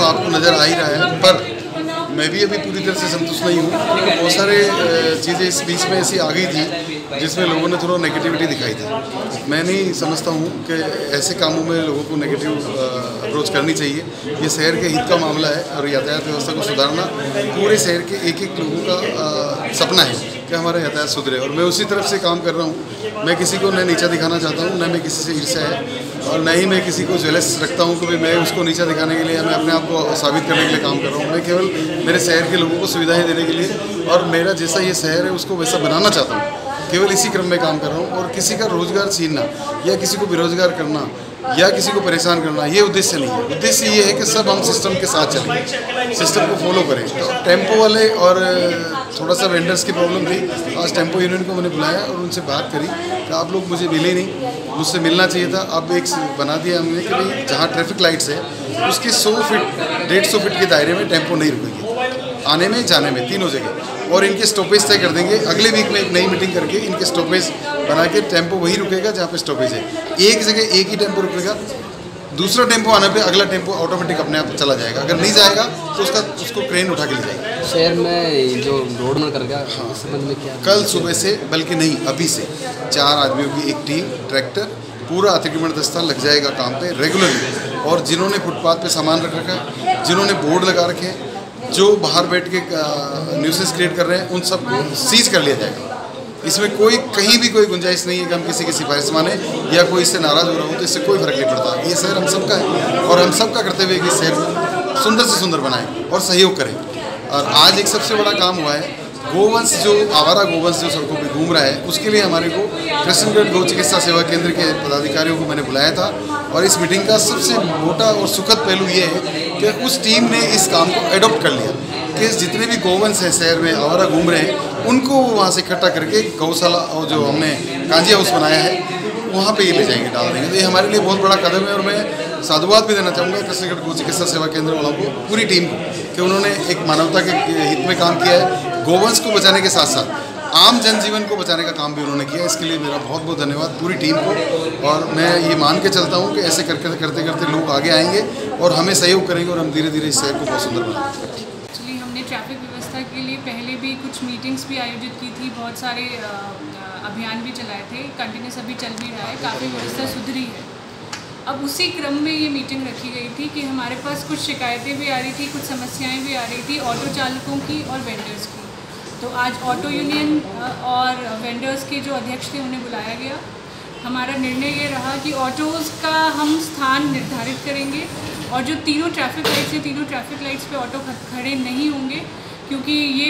आपको नज़र आ ही रहा है, पर मैं भी अभी पूरी तरह से संतुष्ट नहीं हूँ। बहुत सारे चीज़ें इस बीच में ऐसी आ गई थी जिसमें लोगों ने थोड़ा नेगेटिविटी दिखाई थी। मैं नहीं समझता हूँ कि ऐसे कामों में लोगों को नेगेटिव अप्रोच करनी चाहिए। ये शहर के हित का मामला है और यातायात व्यवस्था को सुधारना पूरे शहर के एक एक लोगों का सपना है कि हमारा यातायात सुधरे, और मैं उसी तरफ से काम कर रहा हूँ। मैं किसी को न नीचा दिखाना चाहता हूँ, न मैं किसी से ईर्ष्या है, और न ही मैं किसी को जेलस रखता हूँ कि मैं उसको नीचा दिखाने के लिए या मैं अपने आप को साबित करने के लिए काम कर रहा हूँ। मैं केवल मेरे शहर के लोगों को सुविधाएं देने के लिए और मेरा जैसा ये शहर है उसको वैसा बनाना चाहता हूँ। केवल इसी क्रम में काम कर रहा हूँ, और किसी का रोजगार छीनना या किसी को बेरोजगार करना या किसी को परेशान करना ये उद्देश्य नहीं है। उद्देश्य ये है कि सब हम सिस्टम के साथ चलें, सिस्टम को फॉलो करें। तो टेम्पो वाले और थोड़ा सा वेंडर्स की प्रॉब्लम थी। आज टेम्पो यूनियन को मैंने बुलाया और उनसे बात करी कि आप लोग मुझे मिले नहीं, मुझसे मिलना चाहिए था। अब एक बना दिया हमने कि भाई जहाँ ट्रैफिक लाइट्स है उसके 100 फीट 150 फीट के दायरे में टेम्पो नहीं रुकेंगे, आने में जाने में तीनों जगह, और इनके स्टॉपेज तय कर देंगे। अगले वीक में एक नई मीटिंग करके इनके स्टॉपेज बना के टेम्पो वहीं रुकेगा जहाँ पे स्टॉपेज है। एक जगह एक ही टेम्पो रुकेगा, दूसरा टेम्पो आने पे अगला टेम्पो ऑटोमेटिक अपने आप चला जाएगा। अगर नहीं जाएगा तो उसको क्रेन उठा के ले जाएगी। शहर में जो रोड में कर गया, हाँ, समझ में क्या कल सुबह से, बल्कि नहीं अभी से 4 आदमियों की एक टीम, ट्रैक्टर, पूरा अतिक्रमण दस्ता लग जाएगा काम पे रेगुलरली। और जिन्होंने फुटपाथ पे सामान रख रखा है, जिन्होंने बोर्ड लगा रखे हैं, जो बाहर बैठ के न्यूसेंस क्रिएट कर रहे हैं, उन सबको सीज कर लिया जाएगा। इसमें कहीं भी कोई गुंजाइश नहीं है कि हम किसी की सिफारिश माने या कोई इससे नाराज़ हो रहा हो, तो इससे कोई फर्क नहीं पड़ता। ये शहर हम सबका है और हम सबका करते हुए कि शहर सुंदर से सुंदर बनाएं और सहयोग करें। और आज एक सबसे बड़ा काम हुआ है, गोवंश जो आवारा गोवंश जो सड़कों पे घूम रहा है, उसके लिए हमारे को कृष्णगढ़ गौ चिकित्सा सेवा केंद्र के पदाधिकारियों को मैंने बुलाया था। और इस मीटिंग का सबसे मोटा और सुखद पहलू ये है कि उस टीम ने इस काम को एडॉप्ट कर लिया कि जितने भी गोवंश हैं शहर में आवारा घूम रहे हैं, उनको वहाँ से इकट्ठा करके गौशाला और जो हमने कांजी हाउस बनाया है वहाँ पे ये ले जाएंगे, डाल देंगे। तो ये हमारे लिए बहुत बड़ा कदम है, और मैं साधुवाद भी देना चाहूँगा कृष्णगढ़ गौ चिकित्सा सेवा केंद्र वालों को, पूरी टीम को, कि उन्होंने एक मानवता के हित में काम किया है। गोवंश को बचाने के साथ साथ आम जनजीवन को बचाने का काम भी उन्होंने किया। इसके लिए मेरा बहुत बहुत धन्यवाद पूरी टीम को। और मैं ये मान के चलता हूँ कि ऐसे करते करते लोग आगे आएंगे और हमें सहयोग करेंगे, और हम धीरे धीरे इस शहर को बहुत सुंदर बनाएंगे। एक्चुअली हमने ट्रैफिक व्यवस्था के लिए पहले भी कुछ मीटिंग्स भी आयोजित की थी, बहुत सारे अभियान भी चलाए थे, कंटिन्यूस अभी चल भी रहा है, काफ़ी व्यवस्था सुधरी है। अब उसी क्रम में ये मीटिंग रखी गई थी कि हमारे पास कुछ शिकायतें भी आ रही थी, कुछ समस्याएं भी आ रही थी ऑटो चालकों की और वेंडर्स की। तो आज ऑटो यूनियन और वेंडर्स के जो अध्यक्ष थे उन्हें बुलाया गया। हमारा निर्णय ये रहा कि ऑटोज़ का हम स्थान निर्धारित करेंगे, और जो तीनों ट्रैफिक लाइट्स हैं, तीनों ट्रैफिक लाइट्स पे ऑटो खड़े नहीं होंगे, क्योंकि ये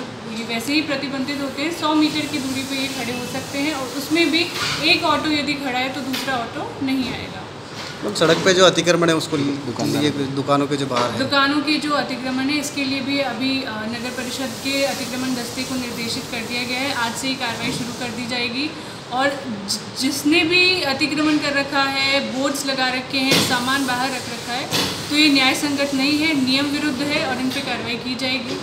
वैसे ही प्रतिबंधित होते हैं। 100 मीटर की दूरी पे ये खड़े हो सकते हैं, और उसमें भी एक ऑटो यदि खड़ा है तो दूसरा ऑटो नहीं आएगा। सड़क पे जो अतिक्रमण है उसको दुकानों के जो बाहर है, दुकानों के जो अतिक्रमण है, इसके लिए भी अभी नगर परिषद के अतिक्रमण दस्ते को निर्देशित कर दिया गया है। आज से ही कार्रवाई शुरू कर दी जाएगी, और जिसने भी अतिक्रमण कर रखा है, बोर्ड्स लगा रखे हैं, सामान बाहर रख रखा है, तो ये न्याय संगत नहीं है, नियम विरुद्ध है, और इन पर कार्रवाई की जाएगी।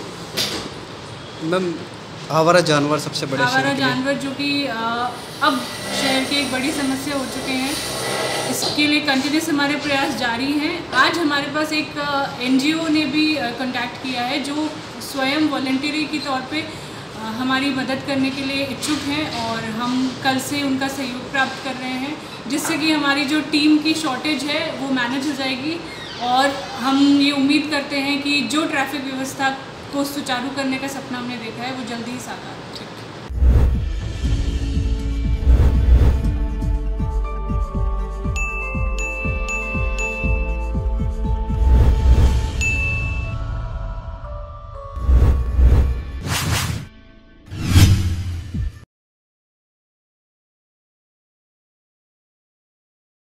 मैम, आवारा जानवर सबसे बड़े आवारा जानवर जो कि अब शहर की एक बड़ी समस्या हो चुके हैं, इसके लिए कंटिन्यूस हमारे प्रयास जारी हैं। आज हमारे पास एक NGO ने भी कांटेक्ट किया है, जो स्वयं वॉलंटियरी के तौर पे हमारी मदद करने के लिए इच्छुक हैं, और हम कल से उनका सहयोग प्राप्त कर रहे हैं, जिससे कि हमारी जो टीम की शॉर्टेज है वो मैनेज हो जाएगी। और हम ये उम्मीद करते हैं कि जो ट्रैफिक व्यवस्था को सुचारू करने का सपना हमने देखा है वो जल्दी ही साकार हो।